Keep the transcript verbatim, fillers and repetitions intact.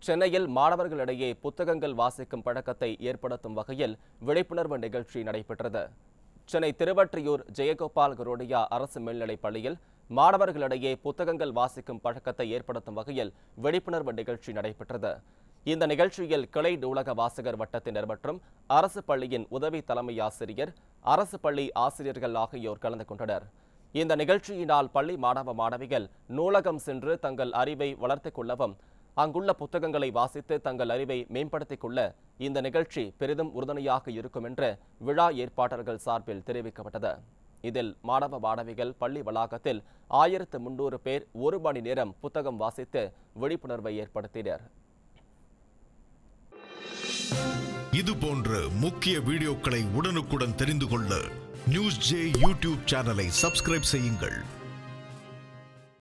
சென்னையில் மாணவர்களிடையே புத்தகங்கள் வாசிக்கும் பழக்கத்தை ஏற்படுத்தும் வகையில் விழிப்புணர்வு நிகழ்ச்சி நடைபெற்றது. சென்னை திருவொற்றியூர் ஜெயகோபால் கரோடியா அரசு மேல்நிலைப் பள்ளியில் மாணவர்களிடையே புத்தகங்கள் வாசிக்கும் பழக்கத்தை ஏற்படுத்தும் வகையில் விழிப்புணர்வு நிகழ்ச்சி நடைபெற்றது. இந்த நிகழ்ச்சியில் கிளை நூலக வாசகர் வட்டத்தினர் மற்றும் அரசு பள்ளியின் உதவி தலைமை ஆசிரியர், அரசு பள்ளி ஆசிரியர்கள் ஆகியோர் கலந்து கொண்டனர். இந்த நிகழ்ச்சியினால் பள்ளி மாணவ மாணவிகள் நூலகம் சென்று தங்கள் அறிவை வளர்த்துக் கொள்ளவும், அங்குள்ள புத்தகங்களை வாசித்து தங்கள் அறிவை மேம்படுத்திக் கொள்ள இந்த நிகழ்ச்சி பெரிதும் உறுதுணையாக இருக்கும் என்று விழா ஏற்பாளர்கள் சார்பில் தெரிவிக்கப்பட்டது. இதில் மாணவ மாணவிகள் பள்ளி வளாகத்தில் ஆயிரத்து முன்னூறு பேர் ஒரு மணி நேரம் புத்தகம் வாசித்து விழிப்புணர்வை ஏற்படுத்தினர். இது போன்ற முக்கிய வீடியோக்களை உடனுக்குடன் தெரிந்து கொள்ள நியூஸ் ஜே யூடியூப் சேனலை சப்ஸ்கிரைப் செய்யுங்கள்.